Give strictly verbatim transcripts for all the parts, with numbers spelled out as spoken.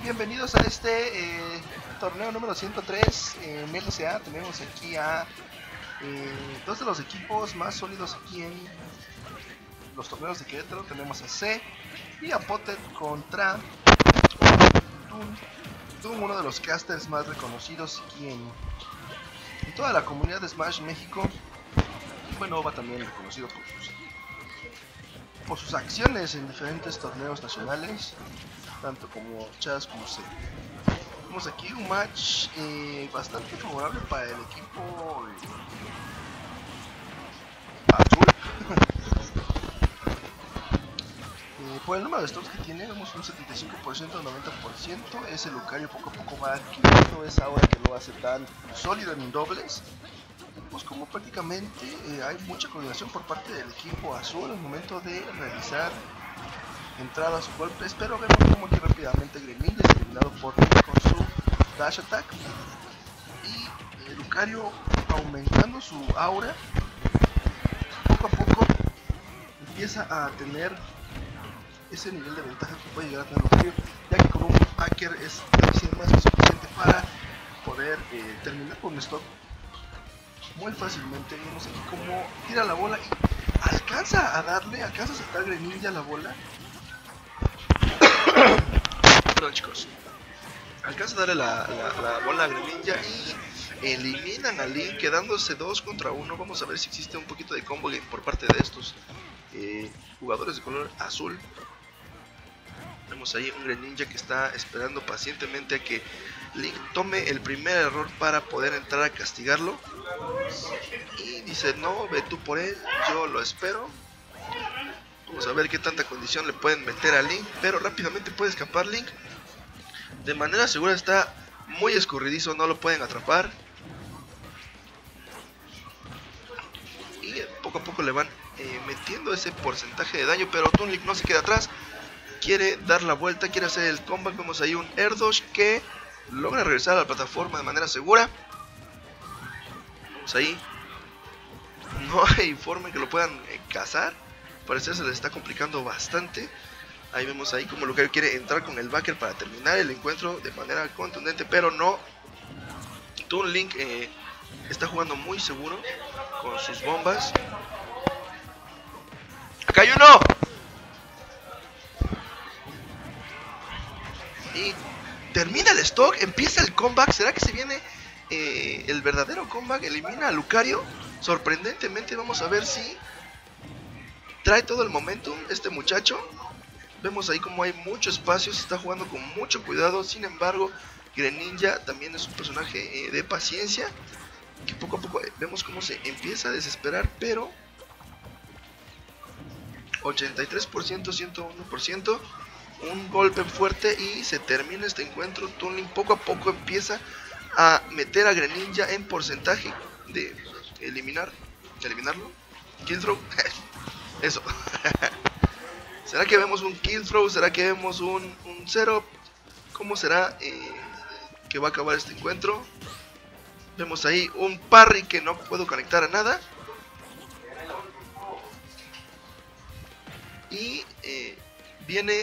bienvenidos a este eh, torneo número ciento tres en L C A. Tenemos aquí a eh, dos de los equipos más sólidos aquí en los torneos de Querétaro. Tenemos a C y a Potted contra Toon, Toon, uno de los casters más reconocidos aquí en, en toda la comunidad de Smash México. Bueno, va también reconocido por sus, por sus acciones en diferentes torneos nacionales, tanto como Chas como C. Tenemos aquí un match eh, bastante favorable para el equipo eh, azul. eh, por el número de stocks que tiene, vemos un setenta y cinco por ciento, noventa por ciento. Ese Lucario poco a poco va adquiriendo esa aura que lo hace tan sólido en dobles. Pues como prácticamente eh, hay mucha coordinación por parte del equipo azul al momento de realizar entradas o golpes, pero vemos como que rápidamente Greninja es eliminado por con su dash attack y eh, Lucario, aumentando su aura, poco a poco empieza a tener ese nivel de ventaja que puede llegar a tener Lucario, ya que con un hacker es más que suficiente para poder eh, terminar con un stock muy fácilmente. Vemos aquí como tira la bola y alcanza a darle, alcanza a sacar Greninja la bola. Perdón, chicos. Alcanza a darle la, la, la bola a Greninja y eliminan a Link, quedándose dos contra uno. Vamos a ver si existe un poquito de combo game por parte de estos eh, jugadores de color azul. Vemos ahí un Greninja que está esperando pacientemente a que Link tome el primer error para poder entrar a castigarlo. Y dice, no, ve tú por él, yo lo espero. Vamos a ver qué tanta condición le pueden meter a Link, pero rápidamente puede escapar Link. De manera segura, está muy escurridizo, no lo pueden atrapar. Y poco a poco le van eh, metiendo ese porcentaje de daño, pero Toon Link no se queda atrás. Quiere dar la vuelta, quiere hacer el comeback. Vemos ahí un Air Dodge que logra regresar a la plataforma de manera segura. Vamos ahí. No hay forma que lo puedan eh, cazar. Parece que se les está complicando bastante. Ahí vemos ahí como Lucario quiere entrar con el backer para terminar el encuentro de manera contundente, pero no. Toon Link eh, está jugando muy seguro con sus bombas. ¡Acá hay uno! Y termina el stock, empieza el comeback. ¿Será que se viene eh, el verdadero comeback? Elimina a Lucario. Sorprendentemente, vamos a ver si trae todo el momentum este muchacho. Vemos ahí como hay mucho espacio, se está jugando con mucho cuidado. Sin embargo, Greninja también es un personaje eh, de paciencia, que poco a poco eh, vemos cómo se empieza a desesperar, pero ochenta y tres por ciento, ciento uno por ciento, un golpe fuerte y se termina este encuentro. Toon Link poco a poco empieza a meter a Greninja en porcentaje de eliminar, de eliminarlo. Kill throw. Eso. ¿Será que vemos un kill throw? ¿Será que vemos un, un setup? ¿Cómo será eh, que va a acabar este encuentro? Vemos ahí un parry que no puedo conectar a nada. Y eh, viene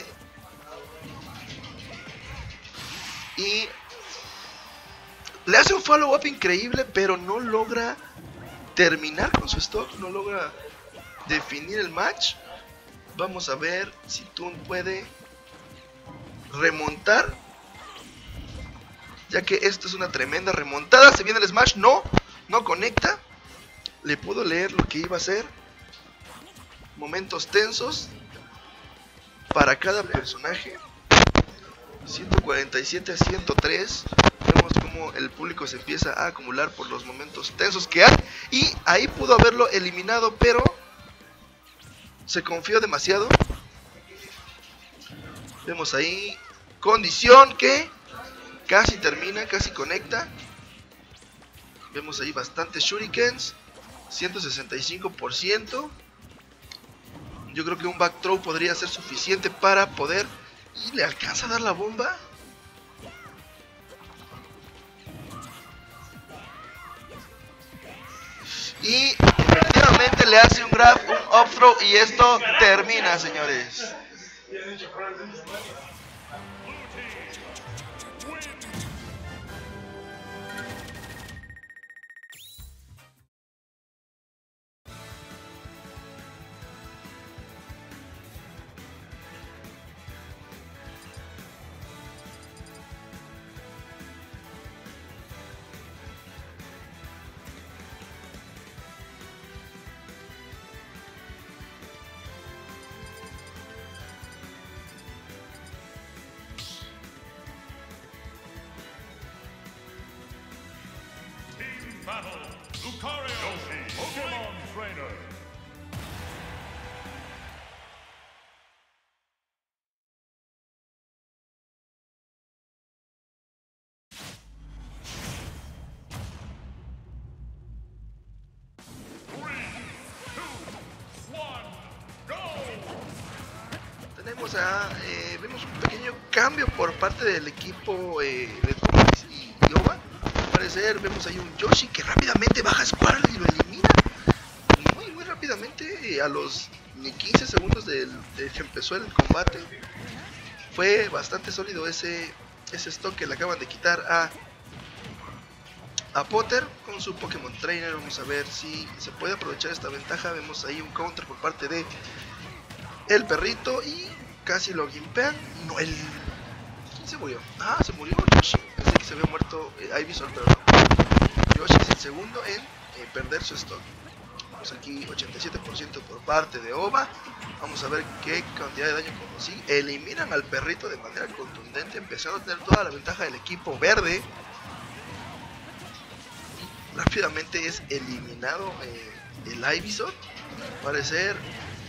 y le hace un follow up increíble, pero no logra terminar con su stock, no logra definir el match. Vamos a ver si Toon puede remontar, ya que esto es una tremenda remontada. Se viene el smash, no, no conecta. Le pudo leer lo que iba a hacer. Momentos tensos para cada personaje. ciento cuarenta y siete a ciento tres. Vemos como el público se empieza a acumular por los momentos tensos que hay. Y ahí pudo haberlo eliminado, pero se confió demasiado. Vemos ahí condición que casi termina, casi conecta. Vemos ahí bastantes shurikens, ciento sesenta y cinco por ciento. Yo creo que un back throw podría ser suficiente para poder. Y le alcanza a dar la bomba. Y efectivamente le hace un grab, un up throw, y esto termina, señores. Tenemos a, eh, vemos un pequeño cambio por parte del equipo eh, de Thomas y Ova. Al parecer vemos ahí un Yoshi que rápidamente baja Sparrow y lo elimina muy muy rápidamente eh, a los ni quince segundos del, de que empezó el combate. Fue bastante sólido ese, ese stock que le acaban de quitar a, a Potter con su Pokémon Trainer. Vamos a ver si se puede aprovechar esta ventaja. Vemos ahí un counter por parte de el perrito y casi lo gimpean. No, el... ¿Quién se murió? Ah, se murió Yoshi. Pensé que se había muerto eh, Ivysaur, pero no. Yoshi es el segundo en eh, perder su stock. Vamos aquí ochenta y siete por ciento por parte de Ova. Vamos a ver qué cantidad de daño consigue. Eliminan al perrito de manera contundente, empezando a tener toda la ventaja del equipo verde. Y rápidamente es eliminado eh, el Ivysaur. Parecer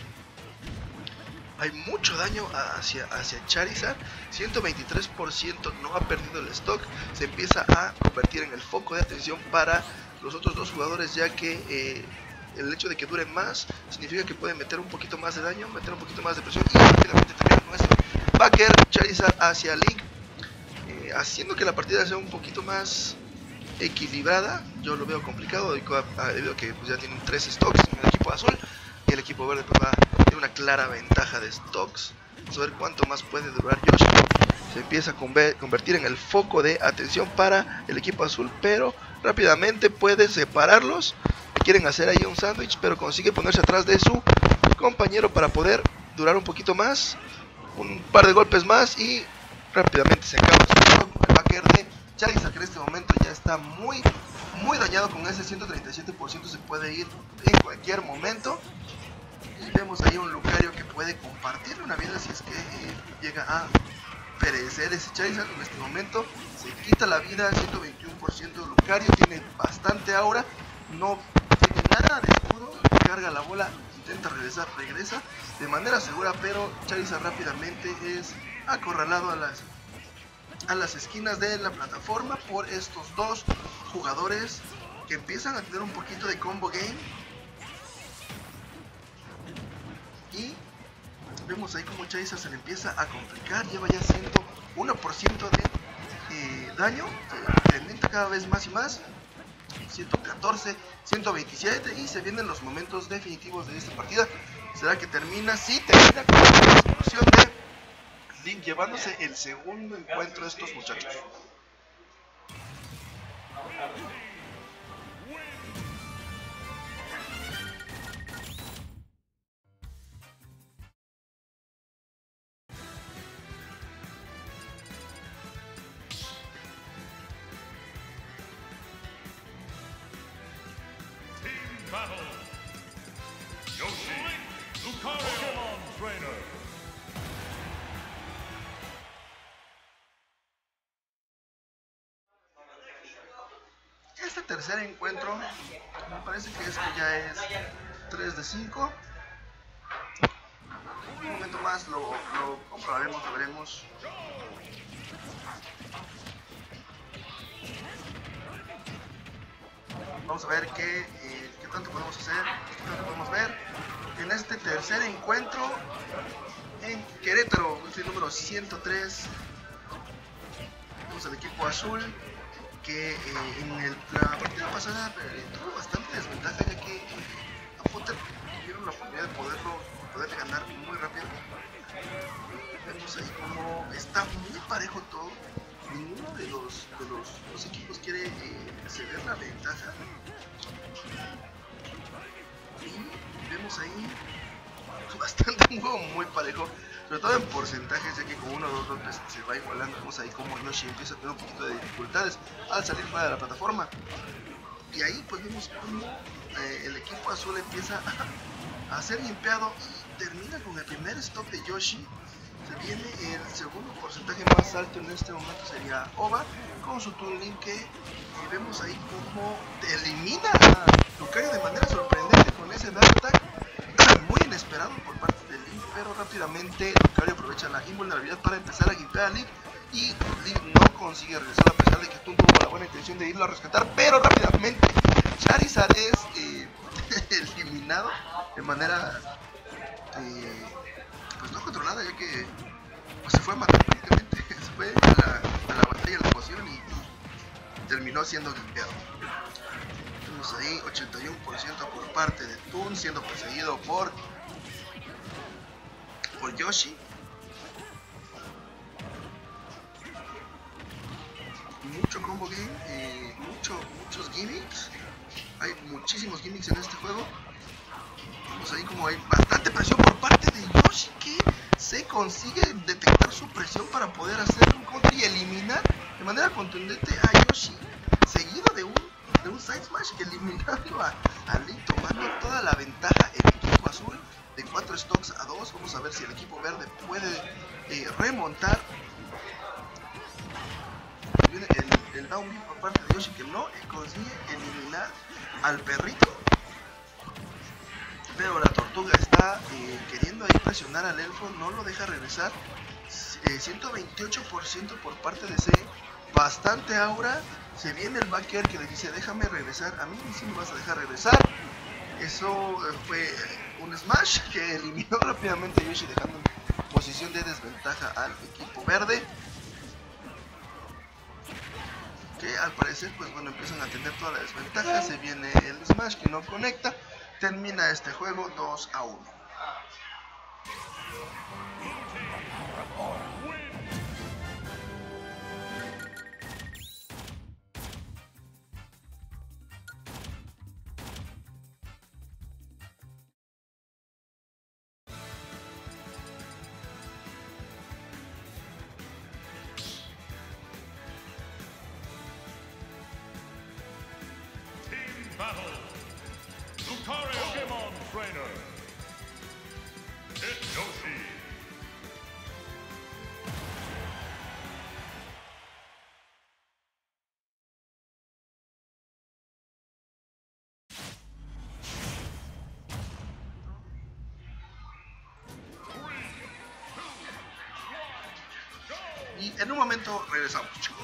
hay mucho daño hacia, hacia Charizard. ciento veintitrés por ciento no ha perdido el stock. Se empieza a convertir en el foco de atención para los otros dos jugadores, ya que eh, el hecho de que duren más significa que pueden meter un poquito más de daño, meter un poquito más de presión y rápidamente terminar con este backer Charizard hacia Link, eh, haciendo que la partida sea un poquito más equilibrada. Yo lo veo complicado debido a que pues, ya tienen tres stocks en el equipo azul y el equipo verde pues, va a tener una clara ventaja de stocks. Vamos a ver cuánto más puede durar Yoshi. Se empieza a convertir en el foco de atención para el equipo azul, pero rápidamente puede separarlos. Quieren hacer ahí un sándwich, pero consigue ponerse atrás de su compañero para poder durar un poquito más. Un par de golpes más y rápidamente se acaba el backer de Charizard, que en este momento ya está muy muy dañado. Con ese ciento treinta y siete por ciento se puede ir en cualquier momento. Y vemos ahí un Lucario que puede compartirle una vida si es que eh, llega a perecer ese Charizard. En este momento se quita la vida, ciento veintiuno por ciento. Lucario tiene bastante aura, no tiene nada de escudo, carga la bola, intenta regresar, regresa de manera segura, pero Charizard rápidamente es acorralado a las a las esquinas de la plataforma por estos dos jugadores que empiezan a tener un poquito de combo game. Y vemos ahí como Charizard se le empieza a complicar, lleva ya ciento uno por ciento de eh, daño, incrementa cada vez más y más, ciento catorce, ciento veintisiete, y se vienen los momentos definitivos de esta partida. ¿Será que termina? Sí, termina con la explosión de Link, llevándose el segundo encuentro de estos muchachos. Battle. Yoshi, Lucario, Pokémon Trainer. Este tercer encuentro me parece que esto ya es tres de cinco. Un momento más lo, lo comprobaremos, lo veremos. Vamos a ver qué, eh, qué tanto podemos hacer, qué tanto podemos ver en este tercer encuentro en Querétaro, el número ciento tres. Vamos al equipo azul, que eh, en el, la partida pasada eh, tuvo bastante desventaja, ya que eh, a Potter tuvieron la oportunidad de poderlo, poderle ganar muy rápido. Vemos ahí como está muy parejo todo. Ninguno de los, de los, los equipos quiere eh, ceder la ventaja. Y vemos ahí bastante un juego muy parejo, sobre todo en porcentajes, ya que con uno o dos golpes se va igualando. Vemos ahí como Yoshi empieza a tener un poquito de dificultades al salir fuera de la plataforma. Y ahí pues vemos como eh, el equipo azul empieza a, a ser limpiado y termina con el primer stop de Yoshi. Se viene el segundo porcentaje más alto en este momento, sería Ova, con su Toon Link que y vemos ahí como elimina a Lucario de manera sorprendente con ese Dark Attack muy inesperado por parte de Link, pero rápidamente Lucario aprovecha la invulnerabilidad para empezar a guiar a Link y Link no consigue regresar a pesar de que Toon tuvo la buena intención de irlo a rescatar, pero rápidamente Charizard es eh, eliminado de manera eh, pues no controlada, ya que pues, se fue a matar prácticamente, se fue a la, a la batalla de la poción y, y terminó siendo limpiado. Tenemos ahí ochenta y uno por ciento por parte de Toon, siendo perseguido por, por Yoshi. Mucho combo game, eh, mucho, muchos gimmicks. Hay muchísimos gimmicks en este juego. Vemos ahí como hay bastante presión por parte de Yoshi, que se consigue detectar su presión para poder hacer un counter y eliminar de manera contundente a Yoshi, seguido de un, de un side smash que eliminando a, a Link, tomando toda la ventaja el equipo azul de cuatro stocks a dos. Vamos a ver si el equipo verde puede eh, remontar. Viene el, el down por parte de Yoshi, que no consigue eliminar al perrito, pero la tortuga está eh, queriendo ahí presionar al elfo, no lo deja regresar. eh, ciento veintiocho por ciento por parte de C, bastante aura. Se viene el back air que le dice déjame regresar, a mí sí me vas a dejar regresar. Eso eh, fue un smash que eliminó rápidamente a Yoshi, dejando en posición de desventaja al equipo verde, que al parecer pues bueno empiezan a tener toda la desventaja. Se viene el smash que no conecta, termina este juego dos a uno. Battle. Lucario. Pokemon Trainer. It's Yoshi. Y en un momento regresamos, chicos.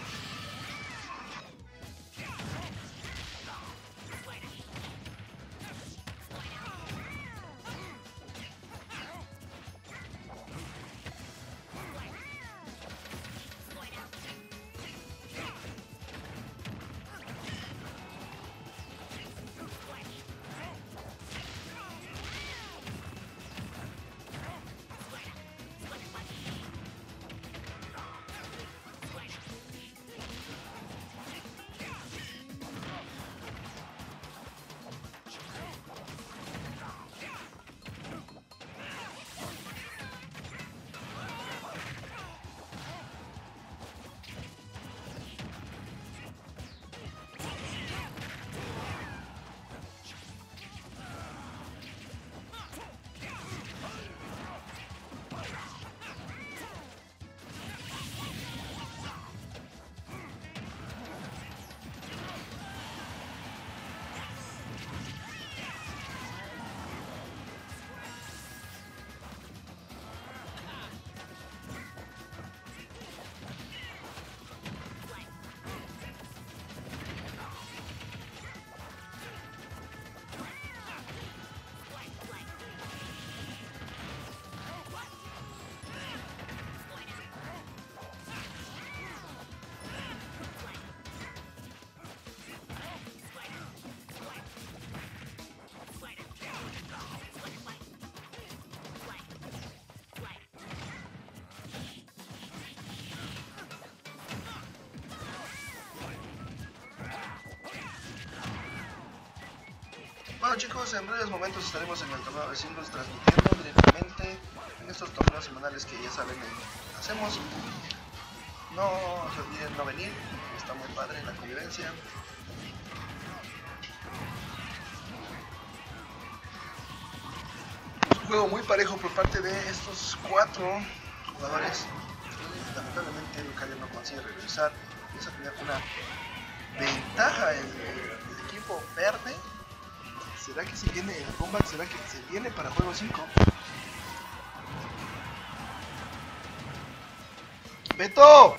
Bueno chicos, en breves momentos estaremos en el torneo de singles transmitiendo directamente en estos torneos semanales que ya saben que hacemos. No se olviden no venir, está muy padre la convivencia. Es un juego muy parejo por parte de estos cuatro jugadores. Lamentablemente Lucario no consigue regresar. Eso sería una ventaja en el equipo verde. ¿Será que se viene el comeback? ¿Será que se viene para juego cinco? ¡Beto!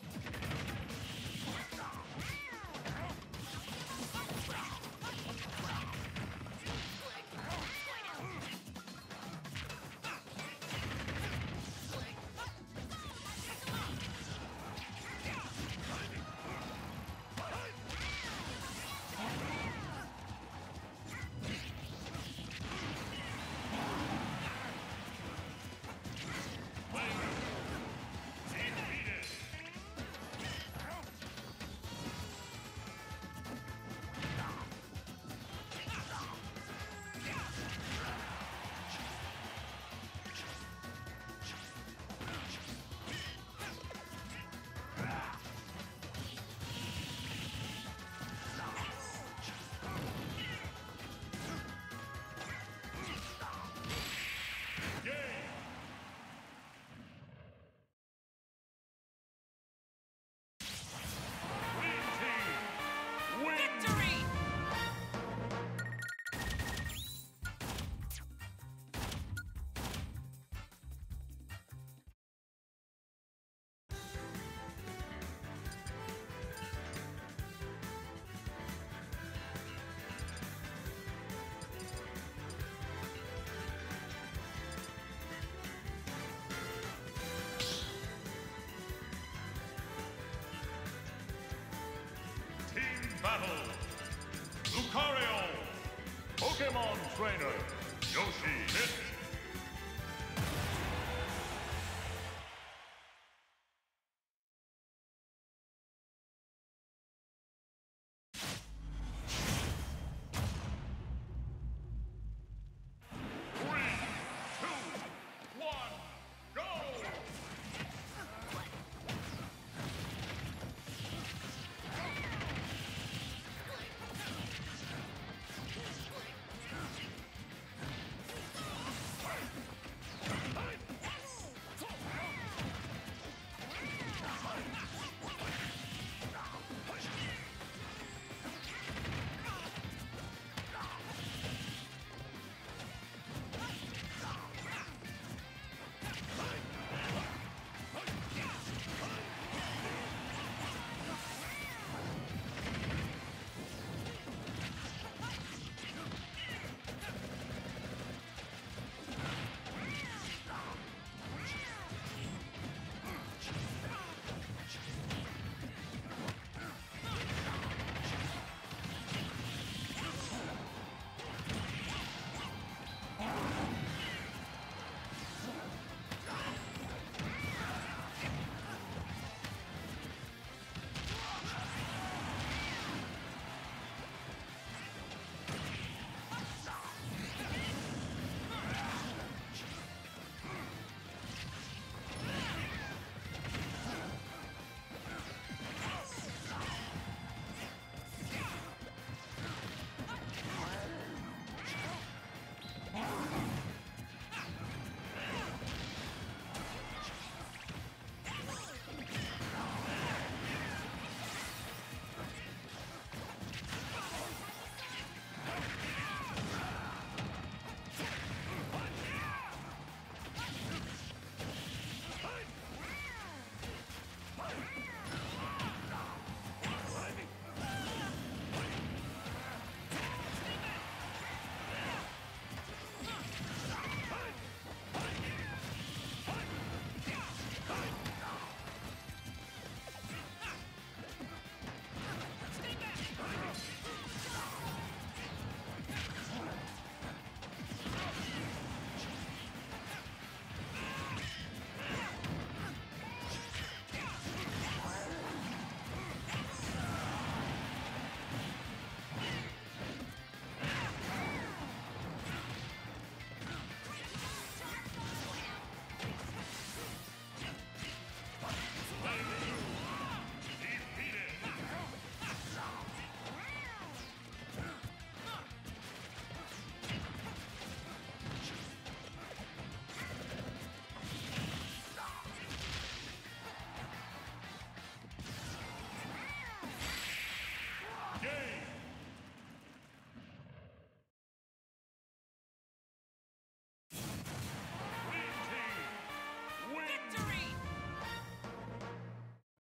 Battle. Lucario. Pokemon Trainer. Yoshi hit.